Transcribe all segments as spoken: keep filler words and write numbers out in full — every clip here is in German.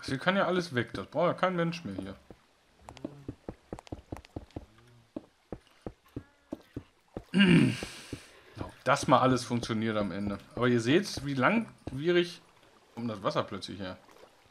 hier kann ja alles weg. Das braucht ja kein Mensch mehr hier. Ob das mal alles funktioniert am Ende. Aber ihr seht, wie langwierig kommt das Wasser plötzlich her.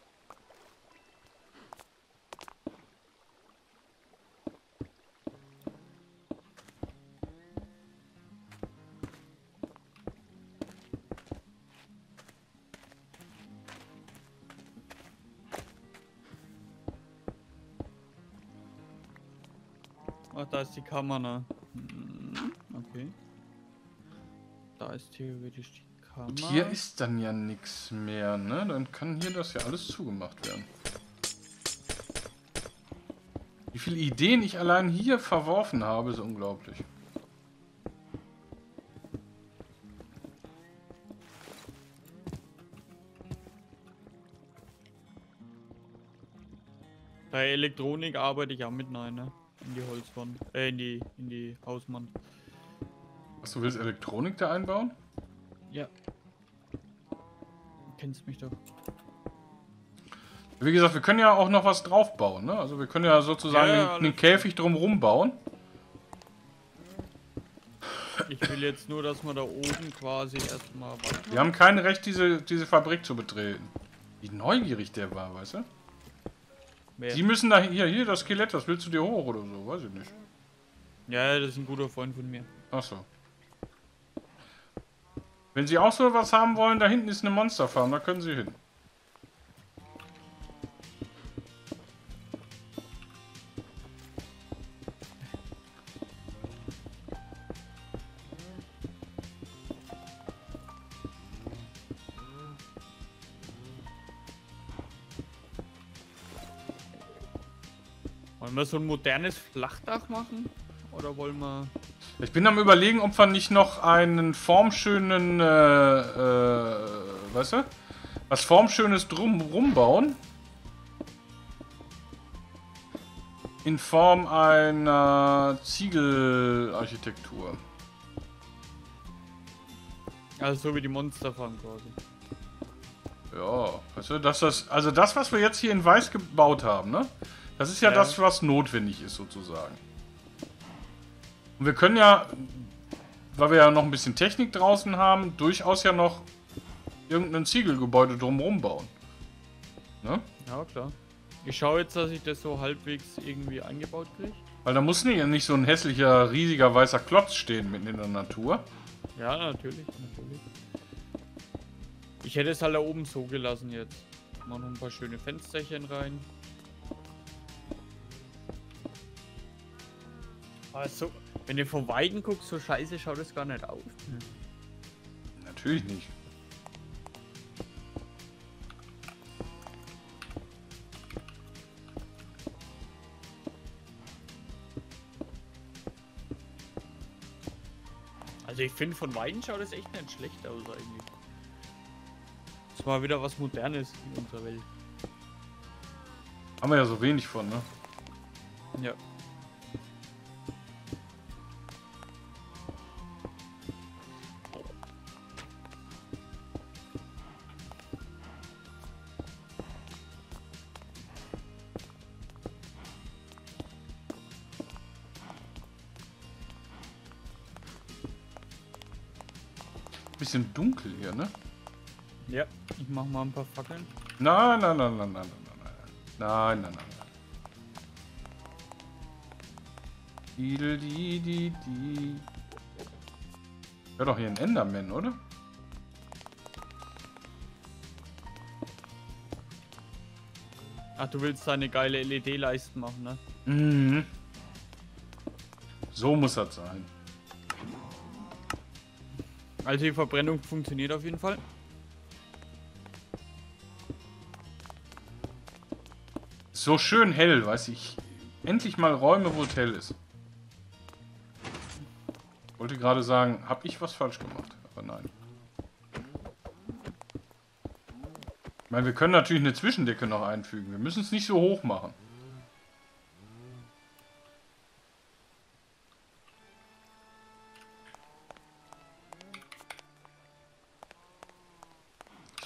Ach, da ist die Kammer, ne? Hm, okay. Da ist theoretisch die Kammer. Und hier ist dann ja nichts mehr, ne? Dann kann hier das ja alles zugemacht werden. Wie viele Ideen ich allein hier verworfen habe, ist unglaublich. Bei Elektronik arbeite ich auch mit rein, ne? In die Holzwand. Äh, in die, in die Hauswand. Was, du willst Elektronik da einbauen? Ja. Du kennst mich doch. Wie gesagt, wir können ja auch noch was draufbauen, ne? Also wir können ja sozusagen Ja, ja, einen, einen Käfig drumherum bauen. Ich will jetzt nur, dass wir da oben quasi erstmal... Wir haben kein Recht, diese, diese Fabrik zu betreten. Wie neugierig der war, weißt du? Wer? Die müssen da... Hier, hier, das Skelett, das willst du dir hoch oder so? Weiß ich nicht. Ja, das ist ein guter Freund von mir. Ach so. Wenn Sie auch so was haben wollen, da hinten ist eine Monsterfarm, da können Sie hin. Wollen wir so ein modernes Flachdach machen? Oder wollen wir... Ich bin am Überlegen, ob wir nicht noch einen formschönen, äh, äh, weißt du? Was formschönes drumherum bauen. In Form einer Ziegelarchitektur. Also so wie die Monsterfarm quasi. Ja, weißt du, dass das, also das, was wir jetzt hier in Weiß gebaut haben, ne? Das ist ja, Ja. das, was notwendig ist, sozusagen. Und wir können ja, weil wir ja noch ein bisschen Technik draußen haben, durchaus ja noch irgendein Ziegelgebäude drumherum bauen. Ne? Ja, klar. Ich schaue jetzt, dass ich das so halbwegs irgendwie eingebaut kriege. Weil da muss nicht, nicht so ein hässlicher, riesiger, weißer Klotz stehen mitten in der Natur. Ja, natürlich, natürlich. Ich hätte es halt da oben so gelassen jetzt. Mal noch ein paar schöne Fensterchen rein. Also, wenn ihr von Weitem guckt, so scheiße schaut es gar nicht aus. Hm. Natürlich nicht. Also ich finde, von Weitem schaut es echt nicht schlecht aus eigentlich. Das war wieder was Modernes in unserer Welt. Haben wir ja so wenig von, ne? Ja. Bisschen dunkel hier, ne? Ja, ich mach mal ein paar Fackeln. Nein, nein, nein, nein, nein, nein, nein, nein, nein, nein, nein. Idel, die, die, die. Hör doch hier ein Enderman, oder? Ach, du willst deine geile L E D-Leisten machen, ne? Mhm. So muss das sein. Also die Verbrennung funktioniert auf jeden Fall. So schön hell, weiß ich. Endlich mal Räume, wo es hell ist. Ich wollte gerade sagen, habe ich was falsch gemacht? Aber nein. Ich meine, wir können natürlich eine Zwischendecke noch einfügen. Wir müssen es nicht so hoch machen.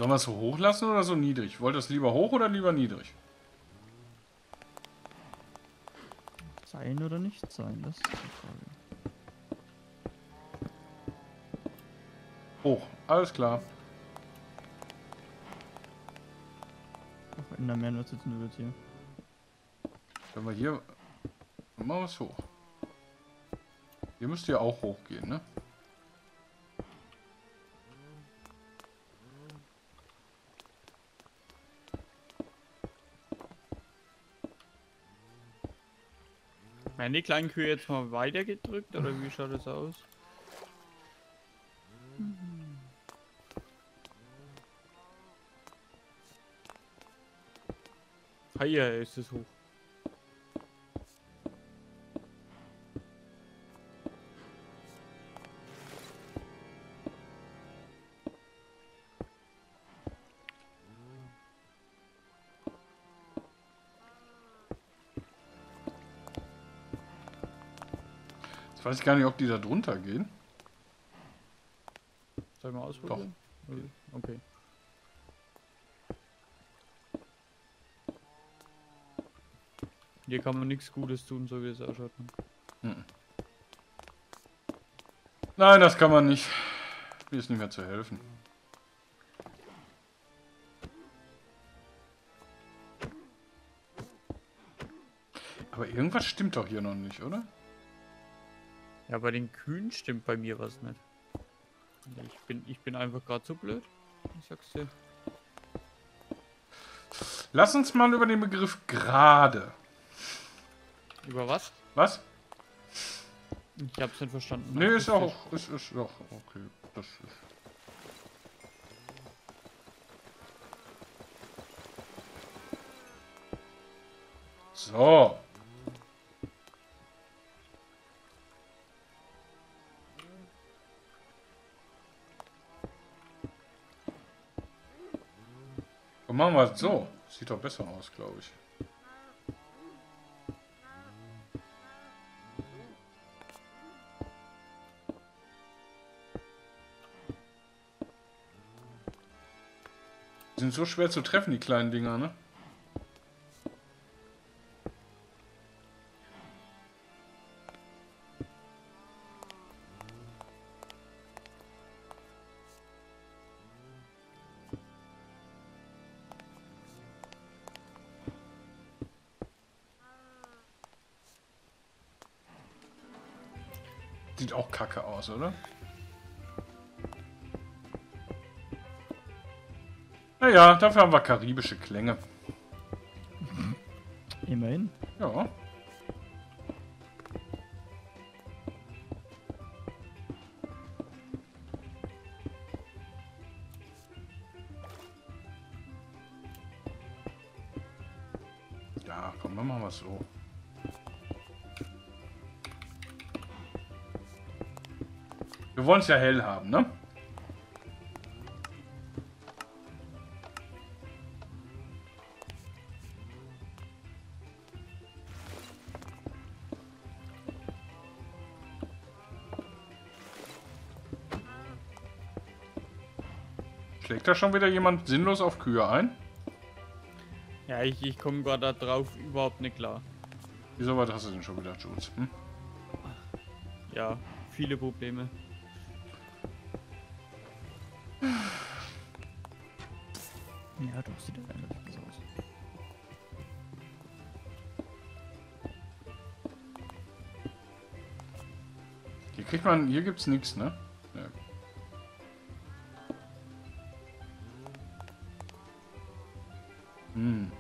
Sollen wir es so hoch lassen oder so niedrig? Wollt ihr es lieber hoch oder lieber niedrig? Sein oder nicht sein, das ist die Frage. Hoch, alles klar. Ach, in der Mehr wird sitzen wird hier. Wenn wir hier... Machen wir es hoch. Hier müsst ihr auch hochgehen, ne? Werden die kleinen Kühe jetzt mal weiter gedrückt oder wie schaut das aus? Ah, hier ist es hoch. Ich weiß gar nicht, ob die da drunter gehen. Soll ich mal ausprobieren? Doch. Okay. Hier kann man nichts Gutes tun, so wie es ausschaut. Mhm. Nein, das kann man nicht. Mir ist nicht mehr zu helfen. Aber irgendwas stimmt doch hier noch nicht, oder? Ja, bei den Kühen stimmt bei mir was nicht. Ich bin, ich bin einfach gerade zu blöd. Ich sag's dir. Lass uns mal über den Begriff gerade. Über was? Was? Ich hab's nicht verstanden. Nee, ist auch. Ist, ist auch. Okay. Das ist. So. Und machen wir es so. Sieht doch besser aus, glaube ich. Die sind so schwer zu treffen, die kleinen Dinger, ne? Sieht auch kacke aus, oder? Naja, dafür haben wir karibische Klänge. Immerhin. Ja. Ja, komm, dann machen wir es so. Wir wollen es ja hell haben, ne? Schlägt da schon wieder jemand sinnlos auf Kühe ein? Ja, ich, ich komme gerade drauf überhaupt nicht klar. Wieso weit hast du denn schon wieder, Jules? Hm? Ja, viele Probleme. Ja, doch, sieht ja relativ besser aus. Hier kriegt man, hier gibt's nichts, ne? Ja. Hm.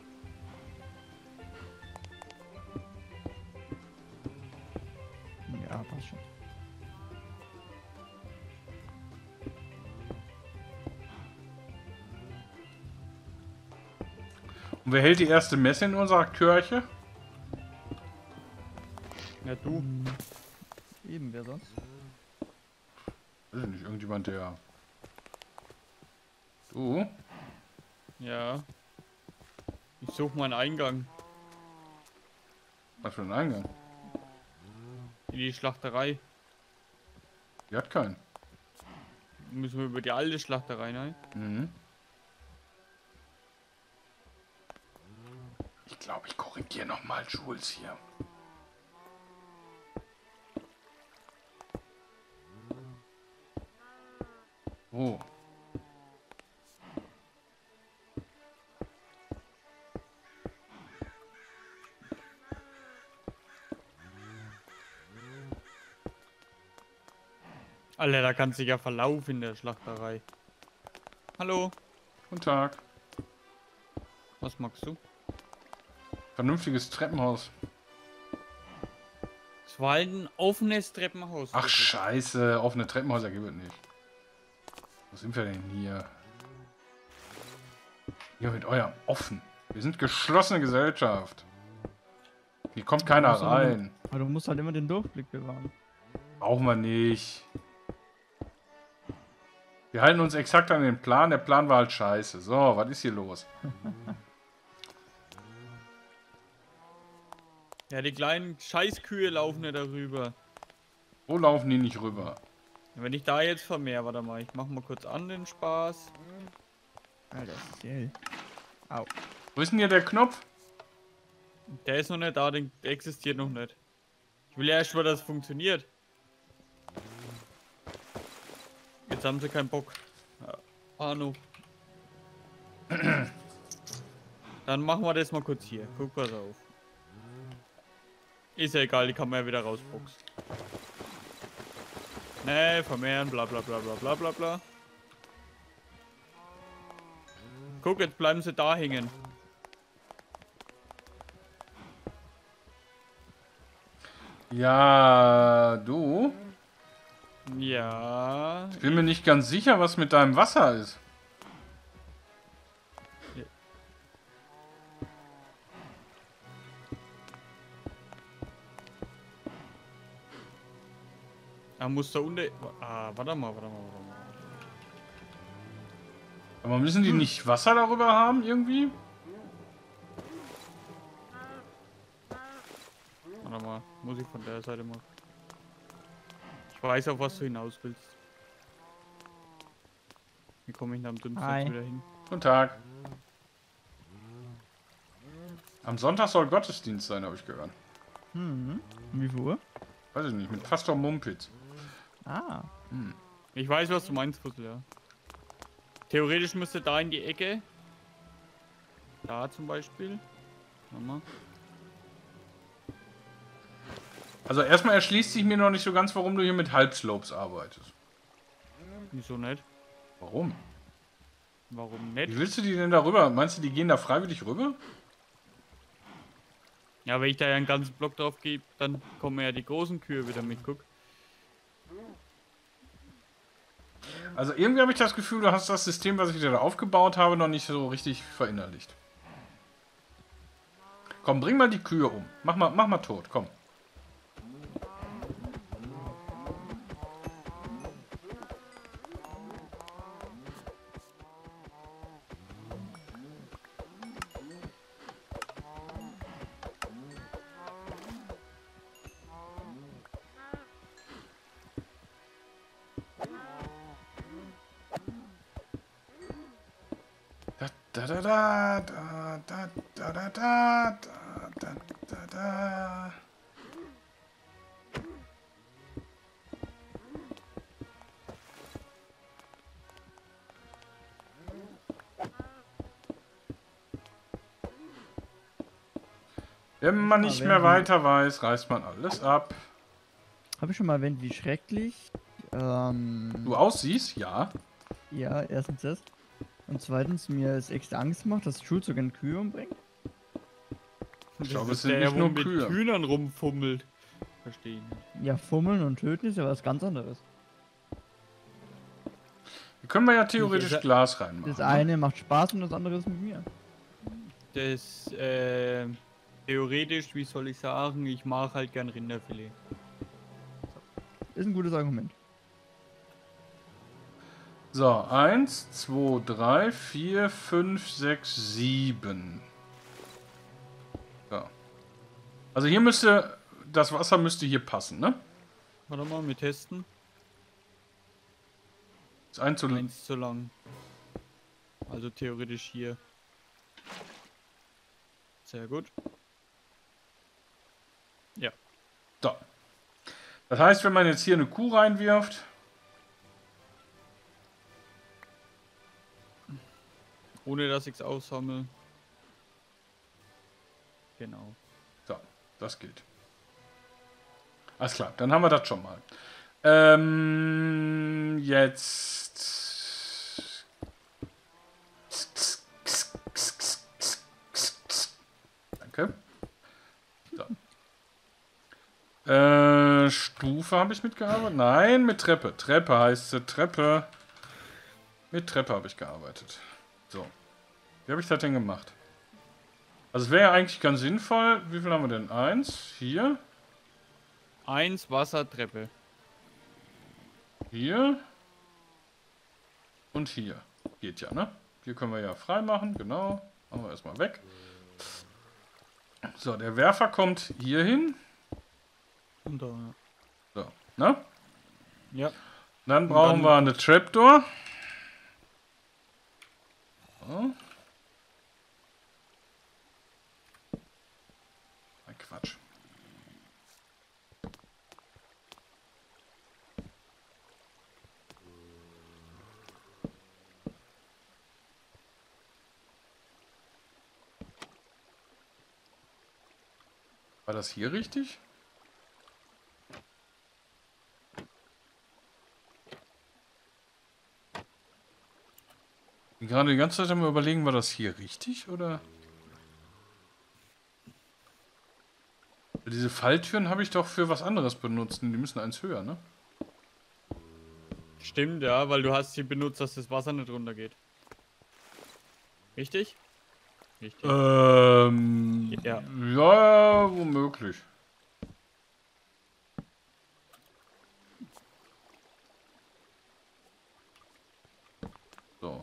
Ja, passt schon. Und wer hält die erste Messe in unserer Kirche? Ja, du. Hm, eben, wer sonst? Weiß ich nicht, irgendjemand, der... Du? Ja. Ich suche meinen Eingang Was für ein Eingang? in die Schlachterei. Die hat keinen. Müssen wir über die alte Schlachterei, nein? Mhm. Ich glaube, ich korrigiere nochmal Jules hier. Oh. Alter, da kannst du dich ja verlaufen in der Schlachterei. Hallo, Guten Tag. was magst du? Vernünftiges Treppenhaus. Es war halt ein offenes Treppenhaus. Ach, wirklich. scheiße. Offene Treppenhäuser gibt es nicht. Wo sind wir denn hier? Hier mit eurem offen. Wir sind geschlossene Gesellschaft. Hier kommt keiner musst aber rein. Aber du musst halt immer den Durchblick bewahren. Brauchen wir nicht. Wir halten uns exakt an den Plan. Der Plan war halt scheiße. So, was ist hier los? Ja, die kleinen Scheißkühe laufen ja darüber. Wo laufen die nicht rüber? Wenn ich da jetzt vermehr, warte mal, ich mach mal kurz an den Spaß. Alter, das ist hell. Au. Wo ist denn hier der Knopf? Der ist noch nicht da, der existiert noch nicht. Ich will ja erst mal, dass es funktioniert. Jetzt haben sie keinen Bock. Ja, Arno. Dann machen wir das mal kurz hier. Guck, pass auf. Ist ja egal, die kann man ja wieder rausboxen. Ne, vermehren, bla bla bla bla bla bla bla. Guck, jetzt bleiben sie da hängen. Ja, du? Ja. Ich bin mir nicht ganz sicher, was mit deinem Wasser ist. Er muss da unten. Ah, warte mal, warte mal, warte mal. Aber müssen die nicht Wasser darüber haben, irgendwie? Warte mal, muss ich von der Seite machen. Ich weiß, auf was du hinaus willst. Wie komme ich da am dünnsten Hi. wieder hin? Guten Tag. Am Sonntag soll Gottesdienst sein, habe ich gehört. Hm. Um wie viel Uhr? Weiß ich nicht, mit Pastor Mumpitz. Ah. Ich weiß, was du meinst, Fussel, ja. Theoretisch müsste da in die Ecke. Da zum Beispiel. Warte mal. Also erstmal erschließt sich mir noch nicht so ganz, warum du hier mit Halbslopes arbeitest. Wieso nicht? Warum? Warum Wie nicht? willst du die denn da rüber? Meinst du, die gehen da freiwillig rüber? Ja, wenn ich da ja einen ganzen Block drauf gebe, dann kommen ja die großen Kühe wieder mit, guck. Also irgendwie habe ich das Gefühl, du hast das System, was ich dir da aufgebaut habe, noch nicht so richtig verinnerlicht. Komm, bring mal die Kühe um. Mach mal, mach mal tot, komm. Da da da da da da da da da da da. Wenn man nicht mehr weiter weiß, reißt man alles ab. Habe ich schon mal erwähnt, wie schrecklich ähm, Du aussiehst? Ja. ja, erstens das. Und zweitens, mir es extra Angst macht, dass Jules sogar Kühe umbringt. Ich glaube, Das es ist sind der, nicht wo nur mit Kühe. Hühnern rumfummelt. Verstehe ich nicht. Ja, fummeln und töten ist ja was ganz anderes. Hier können wir ja theoretisch Das- Glas reinmachen. Das eine macht Spaß und das andere ist mit mir. Das, äh, theoretisch, wie soll ich sagen, ich mache halt gern Rinderfilet. Ist ein gutes Argument. So, eins, zwei, drei, vier, fünf, sechs, sieben. So. Also hier müsste, das Wasser müsste hier passen, ne? Warte mal, wir testen. Ist ein zu Eins zu lang. Also theoretisch hier. Sehr gut. Ja. So. Das heißt, wenn man jetzt hier eine Kuh reinwirft, Ohne dass ich es aussammle. Genau. so, das geht. Alles klar, dann haben wir das schon mal. Ähm, jetzt. Danke. So. Äh, Stufe habe ich mitgearbeitet? Nein, mit Treppe. Treppe heißt sie. Treppe. Mit Treppe habe ich gearbeitet. So. Wie habe ich das denn gemacht? Also es wäre ja eigentlich ganz sinnvoll. Wie viel haben wir denn? Eins. Hier. Eins Wassertreppe. Hier. Und hier. Geht ja, ne? Hier können wir ja frei machen. Genau. Machen wir erstmal weg. So, der Werfer kommt hier hin. Und da, ja. So, ne? Ja. Dann brauchen wir eine Trapdoor. So. Ein Quatsch. War das hier richtig? Ich bin gerade die ganze Zeit am Überlegen, war das hier richtig oder? Diese Falltüren habe ich doch für was anderes benutzt. Die müssen eins höher, ne? Stimmt, ja, weil du hast sie benutzt, dass das Wasser nicht runtergeht. Richtig? Richtig. Ähm. Ja. Ja, womöglich. So.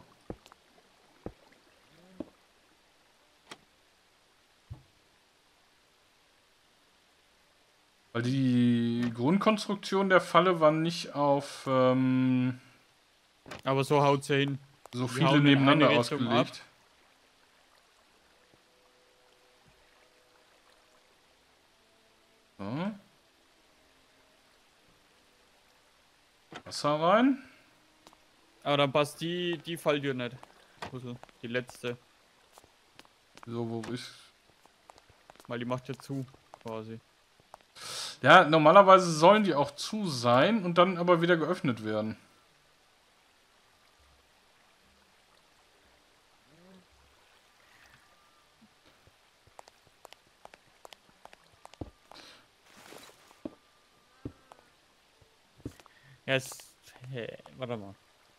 Weil die Grundkonstruktion der Falle war nicht auf ähm, Aber so haut's ja hin. so Die viele hauen in nebeneinander eine Richtung ausgelegt. So. Wasser rein. Aber dann passt die, die Falltür nicht. Also die letzte. So, wo ist. Weil die macht ja zu, quasi. Ja, normalerweise sollen die auch zu sein und dann aber wieder geöffnet werden. Ja, es. Hä, warte mal.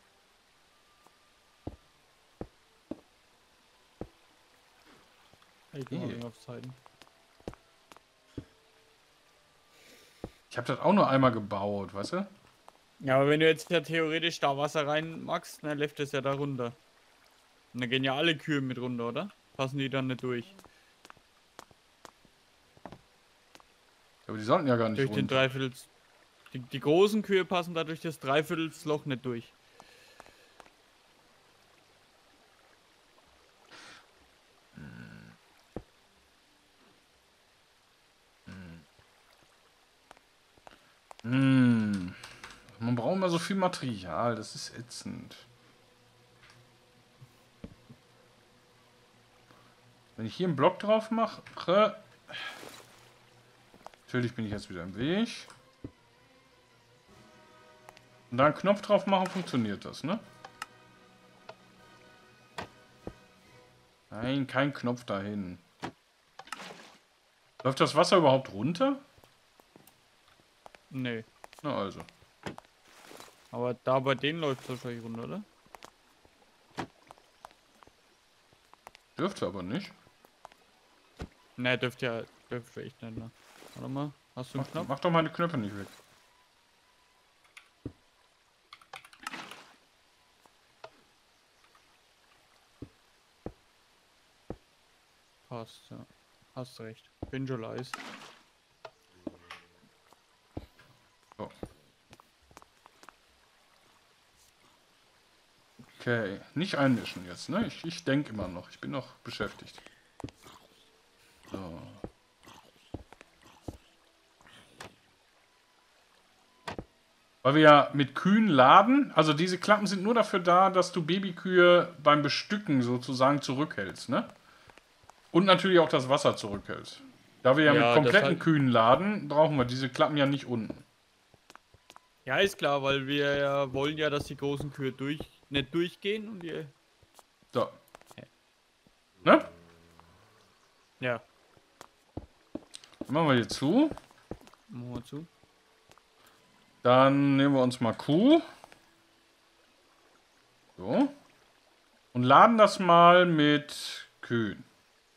Ich geh mal Okay. auf Seiten. Ich habe das auch nur einmal gebaut, weißt du? Ja, aber wenn du jetzt ja theoretisch da Wasser rein magst, dann läuft das ja da runter. Und dann gehen ja alle Kühe mit runter, oder? Passen die dann nicht durch? Aber die sollten ja gar nicht Durch den runter. Dreiviertels. Die, die großen Kühe passen da durch das Dreiviertelsloch nicht durch. Hm. Man braucht immer so viel Material, das ist ätzend. Wenn ich hier einen Block drauf mache... Natürlich bin ich jetzt wieder im Weg. Und da einen Knopf drauf machen, funktioniert das, ne? Nein, kein Knopf dahin. Läuft das Wasser überhaupt runter? Nee. Na also. Aber da bei denen läuft es wahrscheinlich runter, oder? Dürfte aber nicht. Ne, dürfte ja. Dürfte echt nicht, ne? Warte mal. Hast du einen Mach, Knopf? mach doch meine Knöpfe nicht weg. Passt, ja. Hast recht. Bin schon leise. So. Okay, nicht einmischen jetzt, ne? Ich, ich denke immer noch. Ich bin noch beschäftigt. So. Weil wir ja mit Kühen laden, also diese Klappen sind nur dafür da, dass du Babykühe beim Bestücken sozusagen zurückhältst, ne? Und natürlich auch das Wasser zurückhältst. Da wir ja, Ja, mit kompletten halt... Kühen laden, brauchen wir diese Klappen ja nicht unten. Ja, ist klar, weil wir ja wollen ja, dass die großen Kühe durch, nicht durchgehen und die... So. Ne? Ja. Dann machen wir hier zu. Machen wir zu. Dann nehmen wir uns mal Kuh. So. Und laden das mal mit Kühen.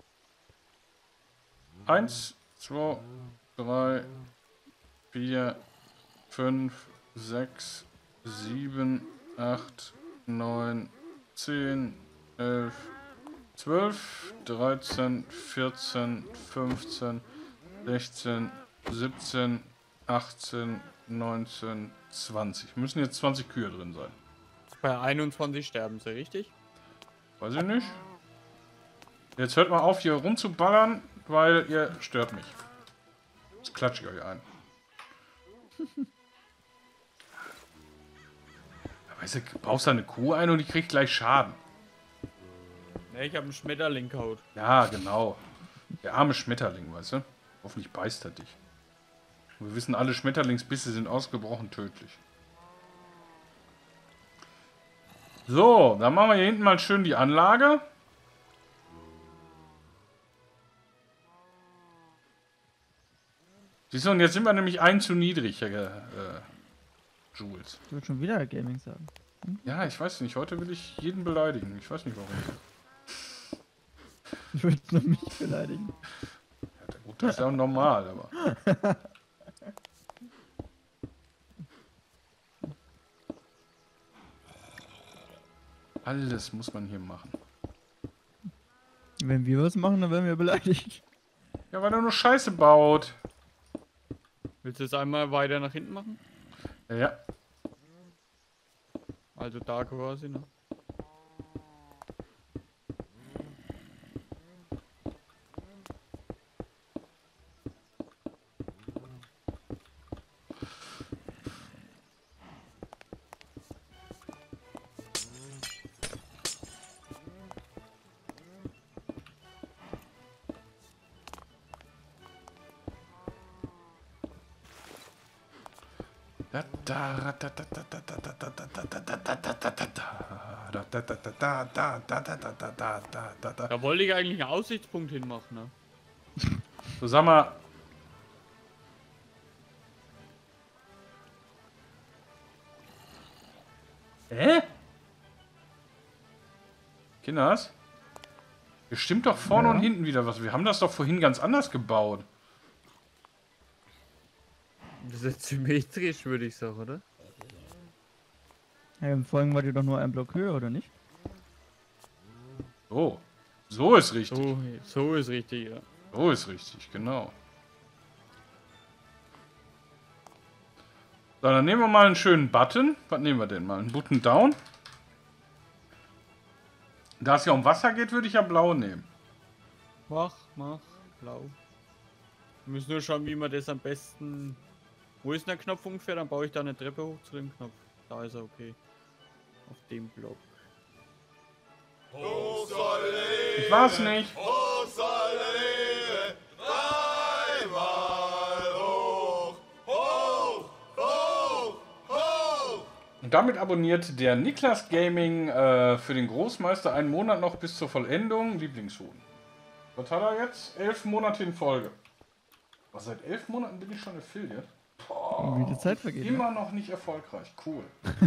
Eins, zwei, drei, vier, fünf, sechs, sieben, acht, neun, zehn, elf, zwölf, dreizehn, vierzehn, fünfzehn, sechzehn, siebzehn, achtzehn, neunzehn, zwanzig. Müssen jetzt zwanzig Kühe drin sein. Bei einundzwanzig sterben sie, richtig? Weiß ich nicht. Jetzt hört mal auf, hier rumzuballern, weil ihr stört mich. Jetzt klatsche ich euch ein. Weißt du, baust da eine Kuh ein und die kriegt gleich Schaden. Ne, ich habe einen Schmetterling gehaut. Ja, genau. Der arme Schmetterling, weißt du? Hoffentlich beißt er dich. Wir wissen, alle Schmetterlingsbisse sind ausgebrochen tödlich. So, dann machen wir hier hinten mal schön die Anlage. Siehst du, und jetzt sind wir nämlich ein zu niedrig, äh, äh, Jules. Ich würde schon wieder Gaming sagen. Ja, ich weiß nicht. Heute will ich jeden beleidigen. Ich weiß nicht warum. Ich würde nur mich beleidigen. Ja, gut, das ist ja normal, aber. Alles muss man hier machen. Wenn wir was machen, dann werden wir beleidigt. Ja, weil er nur Scheiße baut. Willst du es einmal weiter nach hinten machen? Ja, ja. Also da quasi, ne? Da wollte ich eigentlich einen Aussichtspunkt hinmachen, ne? So, sag mal. Hä? Kinders? Hier stimmt doch vorne Ja. und hinten wieder was. Wir haben das doch vorhin ganz anders gebaut. Das ist symmetrisch, würde ich sagen, oder? Ja, im Folgen war die doch nur ein Block höher, oder nicht? So. So ist richtig. So, so ist richtig, ja. So ist richtig, genau. So, dann nehmen wir mal einen schönen Button. Was nehmen wir denn mal? Einen Button Down. Da es ja um Wasser geht, würde ich ja blau nehmen. Mach, mach, blau. Wir müssen nur schauen, wie man das am besten... Wo ist der Knopf ungefähr? Dann baue ich da eine Treppe hoch zu dem Knopf. Da ist er, okay. Auf dem Block. Ich weiß nicht. Und damit abonniert der Niklas Gaming äh, für den Großmeister einen Monat noch bis zur Vollendung Lieblingshuhn. Was hat er jetzt? Elf Monate in Folge. Was, seit elf Monaten bin ich schon Affiliate? Wie die Zeit vergeht. Ne? Immer noch nicht erfolgreich. Cool.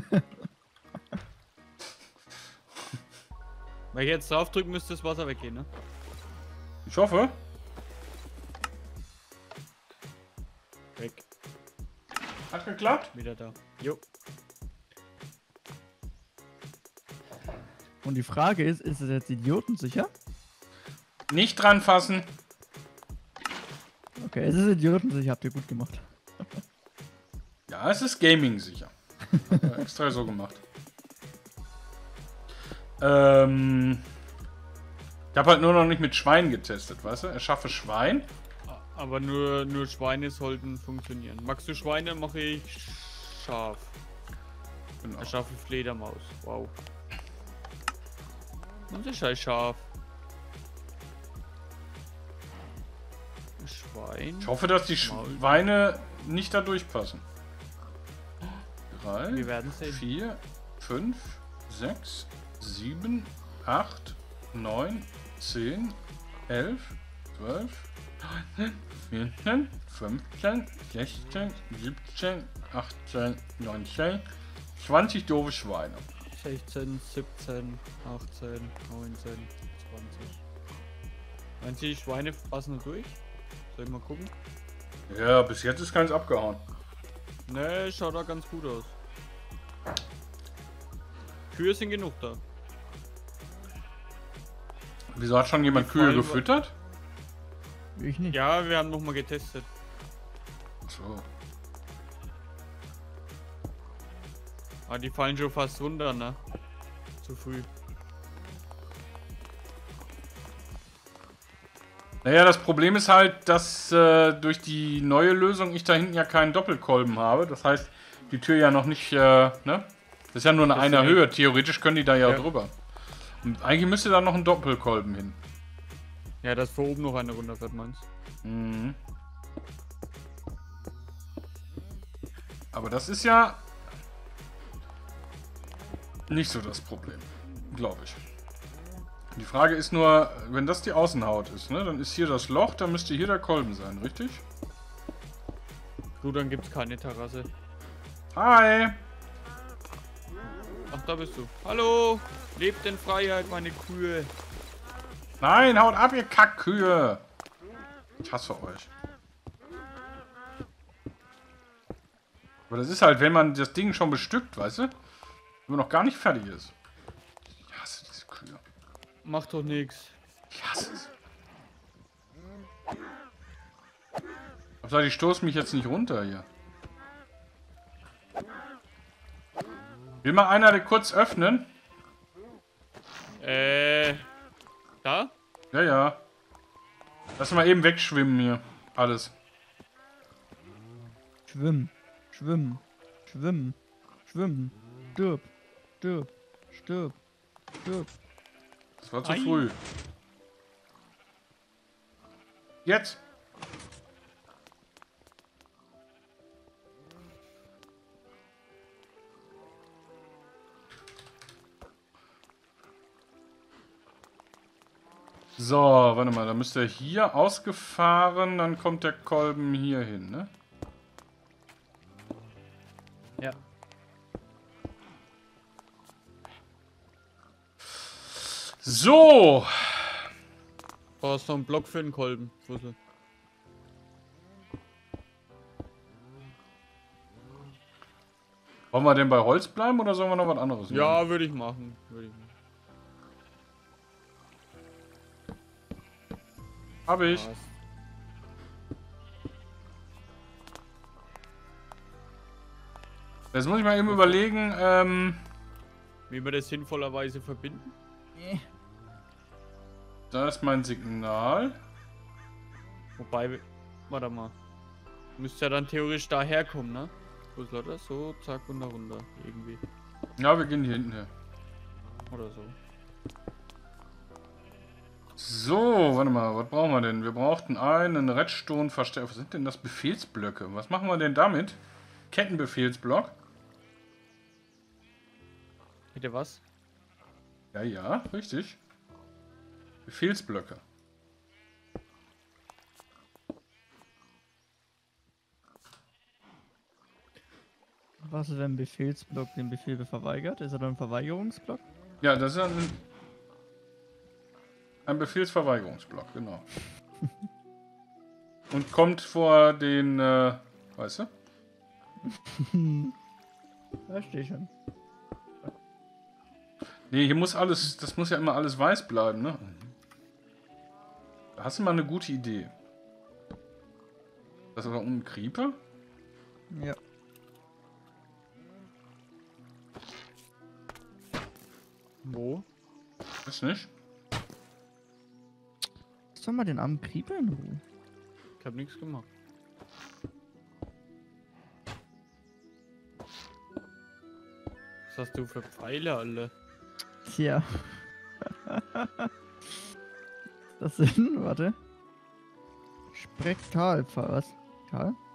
Wenn ich jetzt drauf drücken müsste, das Wasser weggehen, ne? Ich hoffe. Weg. Hat geklappt? Wieder da. Jo. Und die Frage ist, ist es jetzt idiotensicher? Nicht dran fassen. Okay, es ist idiotensicher, habt ihr gut gemacht. Ja, es ist Gaming sicher. Ja, extra so gemacht. Ähm. Ich habe halt nur noch nicht mit Schwein getestet, weißt du? Erschaffe Schwein. Aber nur, nur Schweine sollten funktionieren. Magst du Schweine, mache ich Schaf. Genau. Erschaffe Fledermaus. Wow. Und das ist ein Schaf. Schwein. Ich hoffe, dass die Schweine nicht da durchpassen. Drei, Wir werden sehen. vier, fünf, sechs, sieben, acht, neun, zehn, elf, zwölf, dreizehn, vierzehn, fünfzehn, sechzehn, siebzehn, achtzehn, neunzehn, zwanzig doofe Schweine. sechzehn, siebzehn, achtzehn, neunzehn, zwanzig. Meinst du, die Schweine passen da durch? Soll ich mal gucken? Ja, bis jetzt ist keins abgehauen. Ne, schaut da ganz gut aus. Kühe sind genug da. Wieso hat schon jemand Die Kühe Fallen- gefüttert? Ich nicht. Ja, wir haben noch mal getestet. So. Aber die fallen schon fast runter, ne? Zu früh. Naja, das Problem ist halt, dass äh, durch die neue Lösung ich da hinten ja keinen Doppelkolben habe. Das heißt, die Tür ja noch nicht, äh, ne? Das ist ja nur eine Das einer ist- Höhe. Theoretisch können die da ja, Ja. drüber. Und eigentlich müsste da noch ein Doppelkolben hin. Ja, dass vor oben noch eine runterfährt, meinst du? Mhm. Aber das ist ja nicht so das Problem, glaube ich. Die Frage ist nur, wenn das die Außenhaut ist, ne, dann ist hier das Loch, dann müsste hier der Kolben sein, richtig? Gut, dann gibt's keine Terrasse. Hi! Ach, da bist du. Hallo! Lebt in Freiheit, meine Kühe. Nein, haut ab, ihr Kackkühe! Ich hasse euch. Aber das ist halt, wenn man das Ding schon bestückt, weißt du? Wenn man noch gar nicht fertig ist. Ich hasse diese Kühe. Macht doch nichts. Ich hasse es. Hauptsache, die stoßen mich jetzt nicht runter hier. Will mal einer den kurz öffnen? Äh. Da? Ja, ja. Lass mal eben wegschwimmen hier. Alles. Schwimmen, schwimmen, schwimmen, schwimmen. Stirb, stirb, stirb, stirb. Das war zu Ei. früh. Jetzt. So, warte mal, da müsste er hier ausgefahren, dann kommt der Kolben hier hin, ne? Ja. So! Brauchst du noch einen Block für den Kolben, Fussel. Wollen wir denn bei Holz bleiben oder sollen wir noch was anderes machen? Ja, würde ich machen. Würde ich machen. Hab ich. Passt. Jetzt muss ich mal eben überlegen, ähm... Wie wir das sinnvollerweise verbinden. Da ist mein Signal. Wobei, wir- warte mal. Müsste ja dann theoretisch daher kommen, ne? Fussel, oder? So, zack, und da runter. Irgendwie. Ja, wir gehen hier hinten her. Oder so. So, warte mal, was brauchen wir denn? Wir brauchten einen Redstone-Verstärker. Was sind denn das? Befehlsblöcke. Was machen wir denn damit? Kettenbefehlsblock. Bitte was? Ja, ja, richtig. Befehlsblöcke. Was ist, wenn ein Befehlsblock den Befehl verweigert? Ist er dann ein Verweigerungsblock? Ja, das ist ein, ein Befehlsverweigerungsblock, genau. Und kommt vor den, äh, weißt du? Verstehe schon. Nee, hier muss alles, das muss ja immer alles weiß bleiben, ne? Da hast du mal eine gute Idee. Das ist aber ein Creeper? Ja. Wo? Ist nicht? Lass doch mal den armen Creeper in Ruhe. Ich hab nichts gemacht. Was hast du für Pfeile alle? Tja. Das sind, warte. Spektralpfeil, was? Karl?